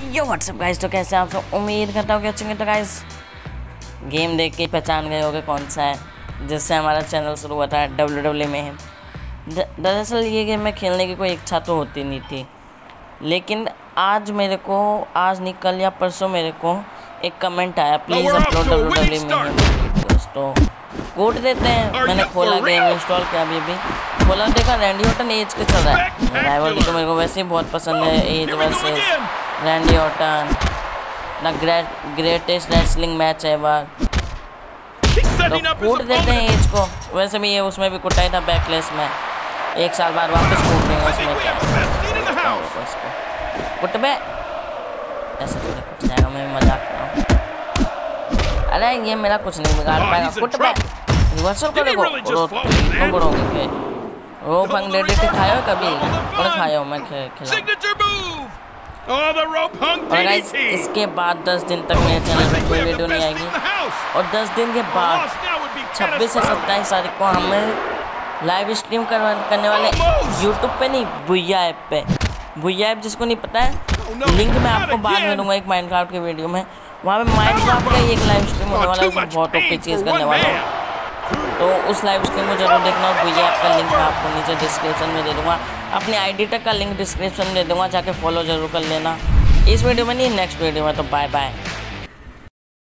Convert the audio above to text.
यो WhatsApp guys, तो कैसे आप सब? उम्मीद करता हूँ कि अच्छे होंगे। तो गाइस गेम देख के पहचान गए होंगे कौन सा है जिससे हमारा चैनल शुरू हुआ था, WWE में। दरअसल ये गेम में खेलने की कोई इच्छा तो होती नहीं थी, लेकिन आज नहीं कल या परसों मेरे को एक कमेंट आया, प्लीज़ अपलोड WWE में। दोस्तों कोड देते हैं। मैंने खोला, गेम इंस्टॉल किया, अभी खोला, देखा रैंडी ऑर्टन एज के चल रहा है। राइवल तो मेरे को वैसे ही बहुत पसंद है, एज वर्सेस रैंडी ऑर्टन, ना ग्रेटेस्ट रेसलिंग मैच एवर। तो कूट देते हैं एज को। वैसे भी ये उसमें भी कुटाई था बैकलेस में, 1 साल बाद वापस कूट देंगे। उसमें क्या कुट में ऐसे थोड़ा कुछ जाएगा, मैं मजाक कर रहा हूँ। अरे ये मेरा कुछ नहीं बिगाड़ पाएगा। कुट में रिवर्सल करेगा वो फंगडेडिटी खाया कभी? और खाया हूँ मैं, खिला। और गाइस इसके बाद 10 दिन तक मेरे चैनल पर कोई वीडियो नहीं आएगी, और 10 दिन के बाद 26 से 27 तारीख को हमें लाइव स्ट्रीम करने वाले यूट्यूब पे नहीं, बुया ऐप पे। बुया ऐप जिसको नहीं पता है, लिंक मैं आपको बाद में दूंगा एक माइनक्राफ्ट की वीडियो में। वहाँ पे माइनक्राफ्ट का एक लाइव स्ट्रीम होने वाला है, उसमें बहुत ओपी चीज़ करने वाला हूँ। तो उस लाइव स्ट्रीम को जरूर देखना। और बुया ऐप का लिंक मैं आपको नीचे डिस्क्रिप्शन में दे दूँगा, अपनी आईडी तक का लिंक डिस्क्रिप्शन में दे दूँगा, जाके फॉलो जरूर कर लेना। इस वीडियो में नहीं, नेक्स्ट वीडियो में। तो बाय बाय।